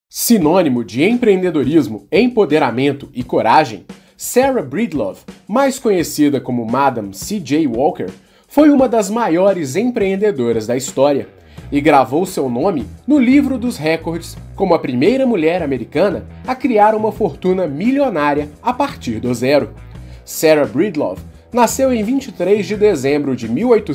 Sinônimo de empreendedorismo, empoderamento e coragem, Sarah Breedlove, mais conhecida como Madame C.J. Walker, foi uma das maiores empreendedoras da história e gravou seu nome no livro dos recordes como a primeira mulher americana a criar uma fortuna milionária a partir do zero. Sarah Breedlove nasceu em 23 de dezembro de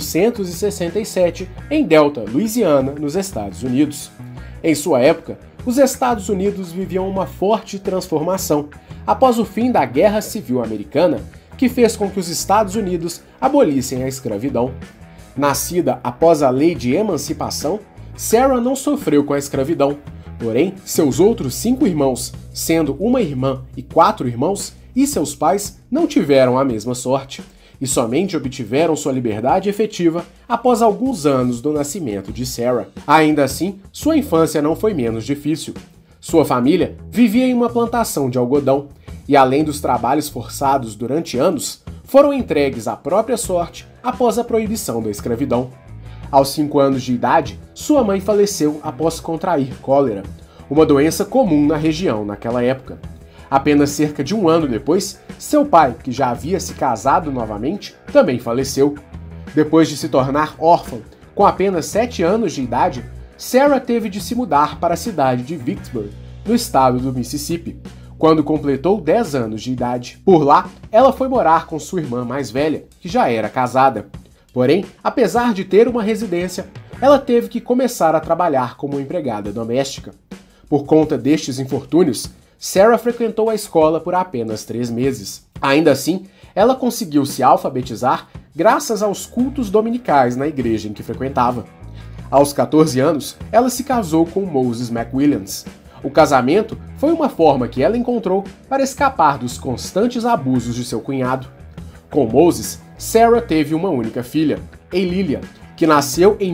1867 em Delta, Louisiana, nos Estados Unidos. Em sua época, os Estados Unidos viviam uma forte transformação após o fim da Guerra Civil Americana, que fez com que os Estados Unidos abolissem a escravidão. Nascida após a Lei de Emancipação, Sarah não sofreu com a escravidão, porém, seus outros 5 irmãos, sendo uma irmã e 4 irmãos, e seus pais não tiveram a mesma sorte, e somente obtiveram sua liberdade efetiva após alguns anos do nascimento de Sarah. Ainda assim, sua infância não foi menos difícil. Sua família vivia em uma plantação de algodão, e além dos trabalhos forçados durante anos, foram entregues à própria sorte após a proibição da escravidão. Aos 5 anos de idade, sua mãe faleceu após contrair cólera, uma doença comum na região naquela época. Apenas cerca de um ano depois, seu pai, que já havia se casado novamente, também faleceu. Depois de se tornar órfã, com apenas 7 anos de idade, Sarah teve de se mudar para a cidade de Vicksburg, no estado do Mississippi, quando completou 10 anos de idade. Por lá, ela foi morar com sua irmã mais velha, que já era casada. Porém, apesar de ter uma residência, ela teve que começar a trabalhar como empregada doméstica. Por conta destes infortúnios, Sarah frequentou a escola por apenas 3 meses. Ainda assim, ela conseguiu se alfabetizar graças aos cultos dominicais na igreja em que frequentava. Aos 14 anos, ela se casou com Moses McWilliams. O casamento foi uma forma que ela encontrou para escapar dos constantes abusos de seu cunhado. Com Moses, Sarah teve uma única filha, Eililia, que nasceu em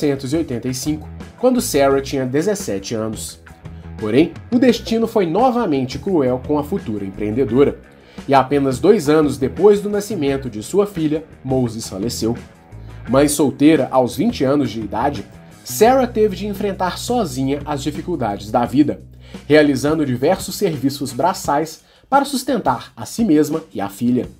1885, quando Sarah tinha 17 anos. Porém, o destino foi novamente cruel com a futura empreendedora, e apenas 2 anos depois do nascimento de sua filha, Moses faleceu. Mãe solteira aos 20 anos de idade, Sarah teve de enfrentar sozinha as dificuldades da vida, realizando diversos serviços braçais para sustentar a si mesma e a filha.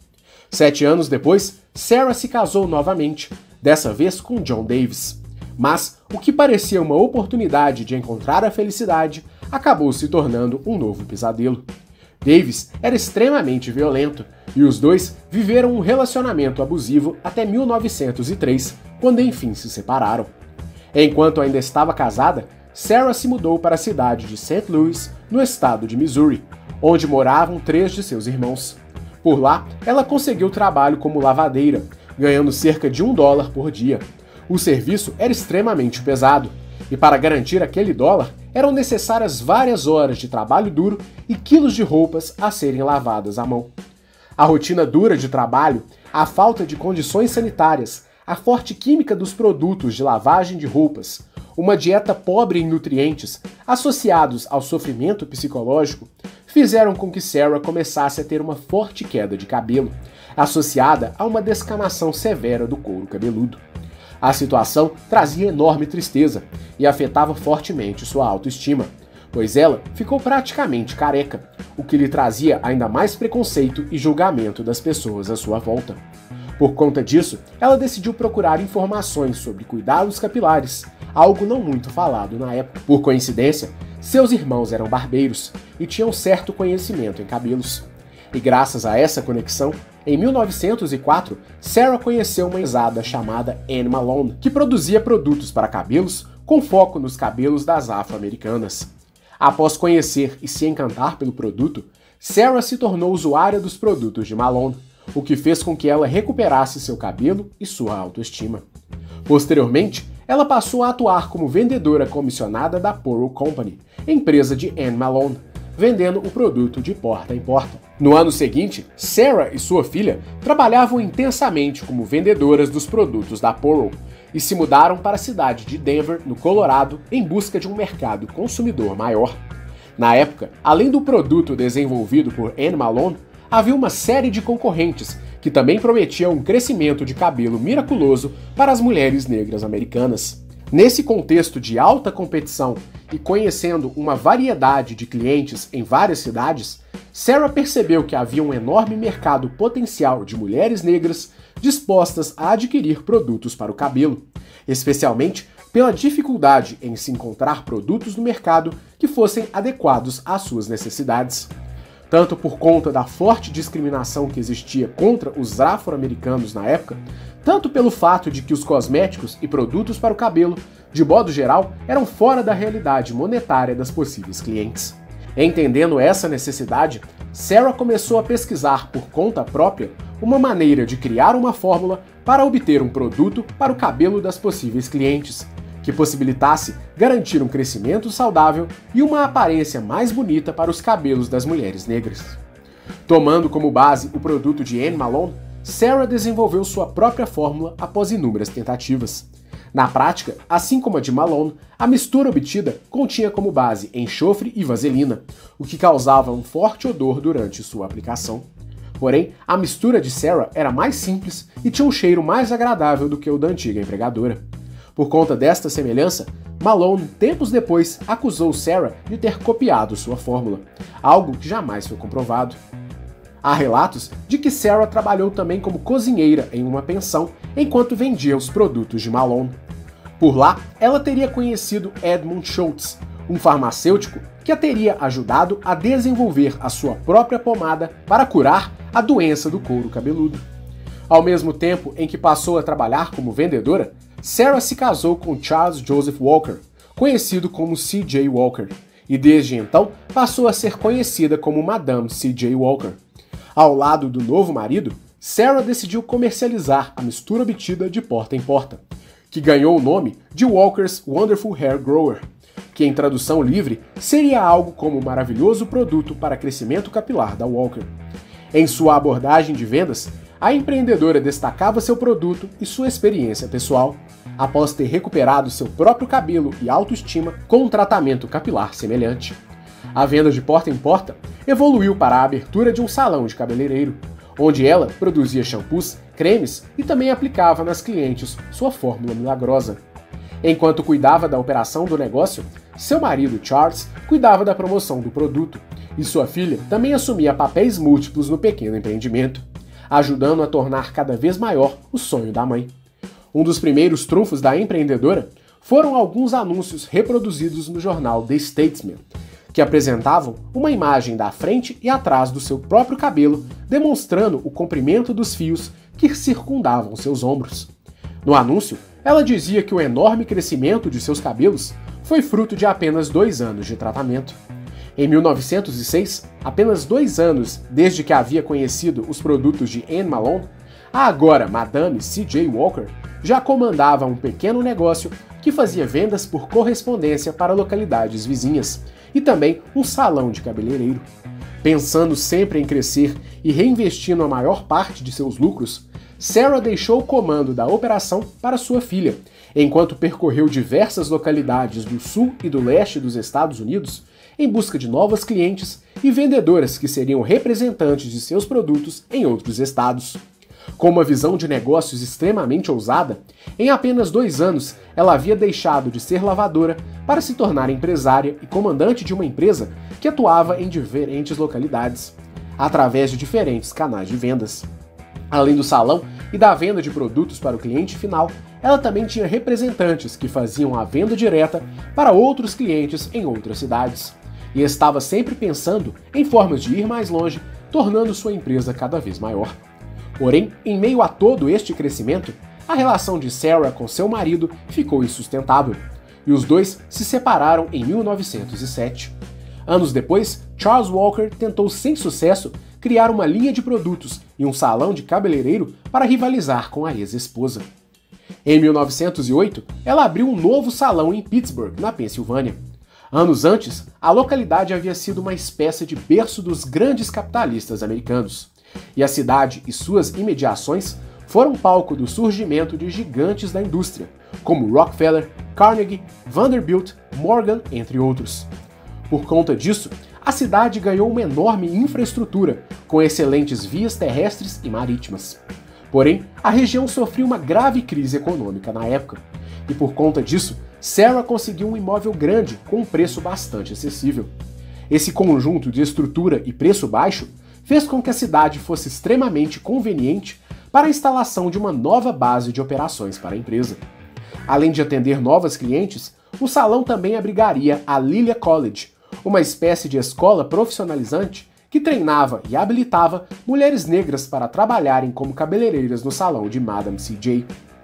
7 anos depois, Sarah se casou novamente, dessa vez com John Davis. Mas o que parecia uma oportunidade de encontrar a felicidade acabou se tornando um novo pesadelo. Davis era extremamente violento e os dois viveram um relacionamento abusivo até 1903, quando enfim se separaram. Enquanto ainda estava casada, Sarah se mudou para a cidade de St. Louis, no estado de Missouri, onde moravam 3 de seus irmãos. Por lá, ela conseguiu trabalho como lavadeira, ganhando cerca de $1 por dia. O serviço era extremamente pesado, e para garantir aquele dólar, eram necessárias várias horas de trabalho duro e quilos de roupas a serem lavadas à mão. A rotina dura de trabalho, a falta de condições sanitárias, a forte química dos produtos de lavagem de roupas, uma dieta pobre em nutrientes, associados ao sofrimento psicológico, fizeram com que Sarah começasse a ter uma forte queda de cabelo, associada a uma descamação severa do couro cabeludo. A situação trazia enorme tristeza e afetava fortemente sua autoestima, pois ela ficou praticamente careca, o que lhe trazia ainda mais preconceito e julgamento das pessoas à sua volta. Por conta disso, ela decidiu procurar informações sobre cuidados capilares, algo não muito falado na época. Por coincidência, seus irmãos eram barbeiros e tinham certo conhecimento em cabelos. E graças a essa conexão, em 1904, Sarah conheceu uma empresa chamada Anne Malone, que produzia produtos para cabelos com foco nos cabelos das afro-americanas. Após conhecer e se encantar pelo produto, Sarah se tornou usuária dos produtos de Malone, o que fez com que ela recuperasse seu cabelo e sua autoestima. Posteriormente, ela passou a atuar como vendedora comissionada da Poro Company, empresa de Anne Malone, vendendo o produto de porta em porta. No ano seguinte, Sarah e sua filha trabalhavam intensamente como vendedoras dos produtos da Poro e se mudaram para a cidade de Denver, no Colorado, em busca de um mercado consumidor maior. Na época, além do produto desenvolvido por Anne Malone, havia uma série de concorrentes que também prometiam um crescimento de cabelo miraculoso para as mulheres negras americanas. Nesse contexto de alta competição e conhecendo uma variedade de clientes em várias cidades, Sarah percebeu que havia um enorme mercado potencial de mulheres negras dispostas a adquirir produtos para o cabelo, especialmente pela dificuldade em se encontrar produtos no mercado que fossem adequados às suas necessidades. Tanto por conta da forte discriminação que existia contra os afro-americanos na época, tanto pelo fato de que os cosméticos e produtos para o cabelo, de modo geral, eram fora da realidade monetária das possíveis clientes. Entendendo essa necessidade, Sarah começou a pesquisar por conta própria uma maneira de criar uma fórmula para obter um produto para o cabelo das possíveis clientes, que possibilitasse garantir um crescimento saudável e uma aparência mais bonita para os cabelos das mulheres negras. Tomando como base o produto de Anne Malone, Sarah desenvolveu sua própria fórmula após inúmeras tentativas. Na prática, assim como a de Malone, a mistura obtida continha como base enxofre e vaselina, o que causava um forte odor durante sua aplicação. Porém, a mistura de Sarah era mais simples e tinha um cheiro mais agradável do que o da antiga empregadora. Por conta desta semelhança, Malone, tempos depois, acusou Sarah de ter copiado sua fórmula, algo que jamais foi comprovado. Há relatos de que Sarah trabalhou também como cozinheira em uma pensão enquanto vendia os produtos de Malone. Por lá, ela teria conhecido Edmund Schultz, um farmacêutico que a teria ajudado a desenvolver a sua própria pomada para curar a doença do couro cabeludo. Ao mesmo tempo em que passou a trabalhar como vendedora, Sarah se casou com Charles Joseph Walker, conhecido como C.J. Walker, e desde então passou a ser conhecida como Madame C.J. Walker. Ao lado do novo marido, Sarah decidiu comercializar a mistura obtida de porta em porta, que ganhou o nome de Walker's Wonderful Hair Grower, que em tradução livre seria algo como o maravilhoso produto para crescimento capilar da Walker. Em sua abordagem de vendas, a empreendedora destacava seu produto e sua experiência pessoal, após ter recuperado seu próprio cabelo e autoestima com um tratamento capilar semelhante. A venda de porta em porta evoluiu para a abertura de um salão de cabeleireiro, onde ela produzia shampoos, cremes e também aplicava nas clientes sua fórmula milagrosa. Enquanto cuidava da operação do negócio, seu marido Charles cuidava da promoção do produto, e sua filha também assumia papéis múltiplos no pequeno empreendimento, ajudando a tornar cada vez maior o sonho da mãe. Um dos primeiros trunfos da empreendedora foram alguns anúncios reproduzidos no jornal The Statesman, que apresentavam uma imagem da frente e atrás do seu próprio cabelo, demonstrando o comprimento dos fios que circundavam seus ombros. No anúncio, ela dizia que o enorme crescimento de seus cabelos foi fruto de apenas 2 anos de tratamento. Em 1906, apenas 2 anos desde que havia conhecido os produtos de Anne Malone, a agora Madame C.J. Walker já comandava um pequeno negócio que fazia vendas por correspondência para localidades vizinhas e também um salão de cabeleireiro. Pensando sempre em crescer e reinvestindo a maior parte de seus lucros, Sarah deixou o comando da operação para sua filha, enquanto percorreu diversas localidades do sul e do leste dos Estados Unidos em busca de novas clientes e vendedoras que seriam representantes de seus produtos em outros estados. Com uma visão de negócios extremamente ousada, em apenas 2 anos ela havia deixado de ser lavadora para se tornar empresária e comandante de uma empresa que atuava em diferentes localidades, através de diferentes canais de vendas. Além do salão e da venda de produtos para o cliente final, ela também tinha representantes que faziam a venda direta para outros clientes em outras cidades, e estava sempre pensando em formas de ir mais longe, tornando sua empresa cada vez maior. Porém, em meio a todo este crescimento, a relação de Sarah com seu marido ficou insustentável, e os dois se separaram em 1907. Anos depois, Charles Walker tentou sem sucesso criar uma linha de produtos e um salão de cabeleireiro para rivalizar com a ex-esposa. Em 1908, ela abriu um novo salão em Pittsburgh, na Pensilvânia. Anos antes, a localidade havia sido uma espécie de berço dos grandes capitalistas americanos, e a cidade e suas imediações foram palco do surgimento de gigantes da indústria, como Rockefeller, Carnegie, Vanderbilt, Morgan, entre outros. Por conta disso, a cidade ganhou uma enorme infraestrutura, com excelentes vias terrestres e marítimas. Porém, a região sofria uma grave crise econômica na época, e por conta disso, Sarah conseguiu um imóvel grande com um preço bastante acessível. Esse conjunto de estrutura e preço baixo fez com que a cidade fosse extremamente conveniente para a instalação de uma nova base de operações para a empresa. Além de atender novas clientes, o salão também abrigaria a Lilia College, uma espécie de escola profissionalizante que treinava e habilitava mulheres negras para trabalharem como cabeleireiras no salão de Madame CJ.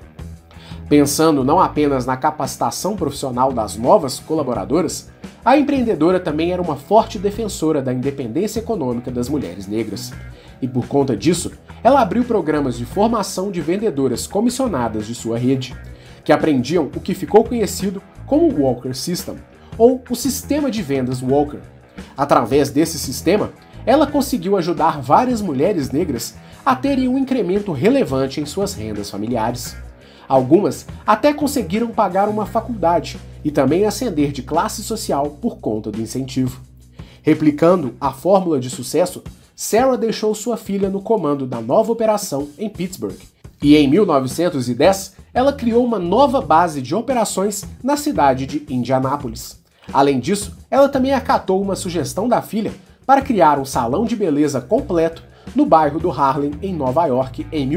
Pensando não apenas na capacitação profissional das novas colaboradoras, a empreendedora também era uma forte defensora da independência econômica das mulheres negras. E por conta disso, ela abriu programas de formação de vendedoras comissionadas de sua rede, que aprendiam o que ficou conhecido como o Walker System, ou o sistema de vendas Walker. Através desse sistema, ela conseguiu ajudar várias mulheres negras a terem um incremento relevante em suas rendas familiares. Algumas até conseguiram pagar uma faculdade e também ascender de classe social por conta do incentivo. Replicando a fórmula de sucesso, Sarah deixou sua filha no comando da nova operação em Pittsburgh. E em 1910, ela criou uma nova base de operações na cidade de Indianápolis. Além disso, ela também acatou uma sugestão da filha para criar um salão de beleza completo no bairro do Harlem, em Nova York, em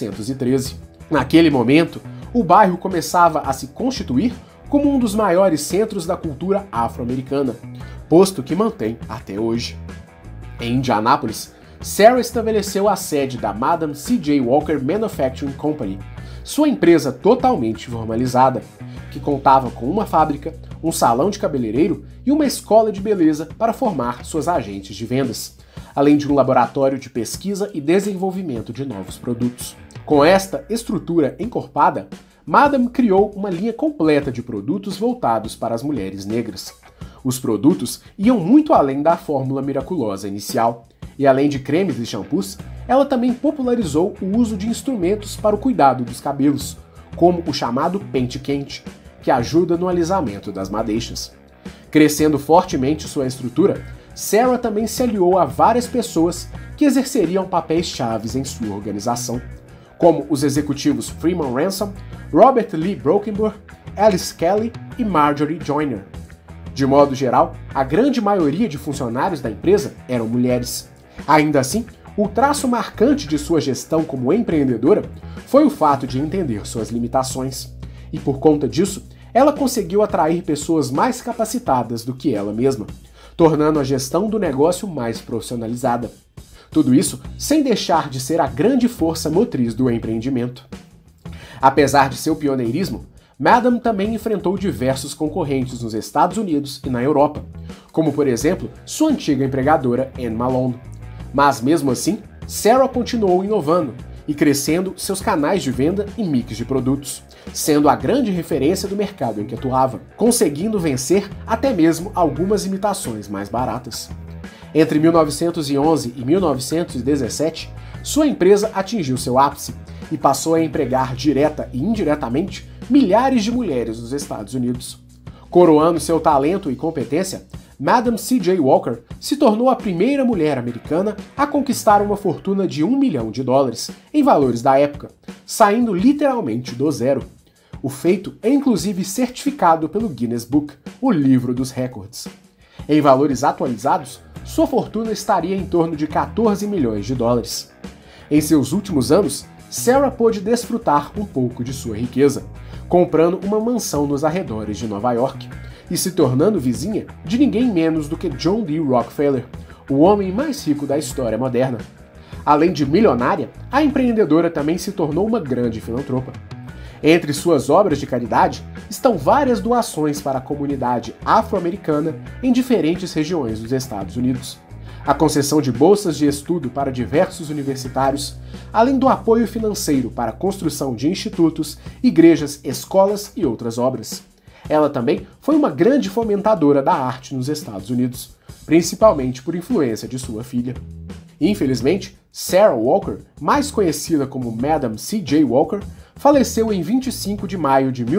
1913. Naquele momento, o bairro começava a se constituir como um dos maiores centros da cultura afro-americana, posto que mantém até hoje. Em Indianápolis, Sarah estabeleceu a sede da Madame C.J. Walker Manufacturing Company, sua empresa totalmente formalizada, que contava com uma fábrica, um salão de cabeleireiro e uma escola de beleza para formar suas agentes de vendas, além de um laboratório de pesquisa e desenvolvimento de novos produtos. Com esta estrutura encorpada, Madame criou uma linha completa de produtos voltados para as mulheres negras. Os produtos iam muito além da fórmula miraculosa inicial, e além de cremes e shampoos, ela também popularizou o uso de instrumentos para o cuidado dos cabelos, como o chamado pente quente, que ajuda no alisamento das madeixas. Crescendo fortemente sua estrutura, Sarah também se aliou a várias pessoas que exerceriam papéis chaves em sua organização, como os executivos Freeman Ransom, Robert Lee Brockenburg, Alice Kelly e Marjorie Joyner. De modo geral, a grande maioria de funcionários da empresa eram mulheres. Ainda assim, o traço marcante de sua gestão como empreendedora foi o fato de entender suas limitações. E por conta disso, ela conseguiu atrair pessoas mais capacitadas do que ela mesma, tornando a gestão do negócio mais profissionalizada. Tudo isso sem deixar de ser a grande força motriz do empreendimento. Apesar de seu pioneirismo, Madame também enfrentou diversos concorrentes nos Estados Unidos e na Europa, como por exemplo sua antiga empregadora Anne Malone. Mas mesmo assim, Sarah continuou inovando e crescendo seus canais de venda e mix de produtos, sendo a grande referência do mercado em que atuava, conseguindo vencer até mesmo algumas imitações mais baratas. Entre 1911 e 1917, sua empresa atingiu seu ápice e passou a empregar direta e indiretamente milhares de mulheres nos Estados Unidos. Coroando seu talento e competência, Madame C.J. Walker se tornou a primeira mulher americana a conquistar uma fortuna de $1 milhão em valores da época, saindo literalmente do zero. O feito é inclusive certificado pelo Guinness Book, o livro dos recordes. Em valores atualizados, sua fortuna estaria em torno de $14 milhões. Em seus últimos anos, Sarah pôde desfrutar um pouco de sua riqueza, comprando uma mansão nos arredores de Nova York e se tornando vizinha de ninguém menos do que John D. Rockefeller, o homem mais rico da história moderna. Além de milionária, a empreendedora também se tornou uma grande filantropa. Entre suas obras de caridade estão várias doações para a comunidade afro-americana em diferentes regiões dos Estados Unidos, a concessão de bolsas de estudo para diversos universitários, além do apoio financeiro para a construção de institutos, igrejas, escolas e outras obras. Ela também foi uma grande fomentadora da arte nos Estados Unidos, principalmente por influência de sua filha. Infelizmente, Sarah Walker, mais conhecida como Madame C.J. Walker, faleceu em 25 de maio de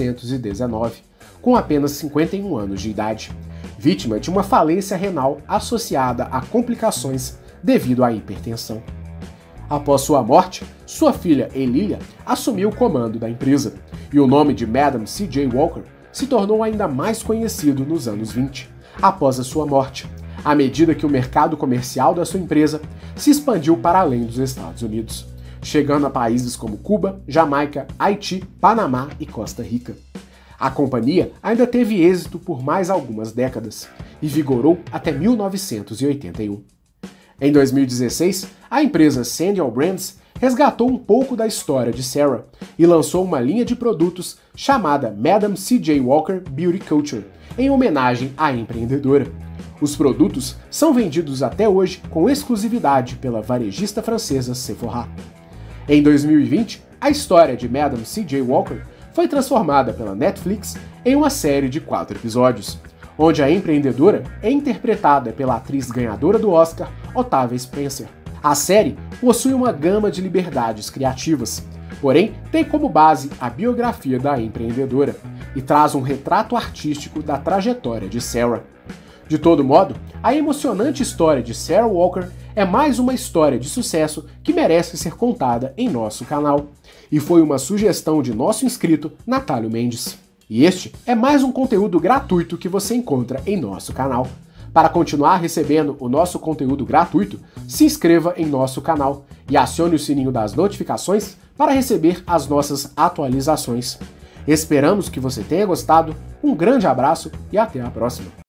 1919, com apenas 51 anos de idade, vítima de uma falência renal associada a complicações devido à hipertensão. Após sua morte, sua filha Elilia assumiu o comando da empresa E o nome de Madam C.J. Walker se tornou ainda mais conhecido nos anos 20, após a sua morte, à medida que o mercado comercial da sua empresa se expandiu para além dos Estados Unidos, chegando a países como Cuba, Jamaica, Haiti, Panamá e Costa Rica. A companhia ainda teve êxito por mais algumas décadas e vigorou até 1981. Em 2016, a empresa Sandial Brands resgatou um pouco da história de Sarah e lançou uma linha de produtos chamada Madam C.J. Walker Beauty Culture, em homenagem à empreendedora. Os produtos são vendidos até hoje com exclusividade pela varejista francesa Sephora. Em 2020, a história de Madam C.J. Walker foi transformada pela Netflix em uma série de 4 episódios, onde a empreendedora é interpretada pela atriz ganhadora do Oscar, Octavia Spencer. A série possui uma gama de liberdades criativas, porém tem como base a biografia da empreendedora e traz um retrato artístico da trajetória de Sarah. De todo modo, a emocionante história de Sarah Walker é mais uma história de sucesso que merece ser contada em nosso canal, e foi uma sugestão de nosso inscrito Natálio Mendes. E este é mais um conteúdo gratuito que você encontra em nosso canal. Para continuar recebendo o nosso conteúdo gratuito, se inscreva em nosso canal e acione o sininho das notificações para receber as nossas atualizações. Esperamos que você tenha gostado, um grande abraço e até a próxima!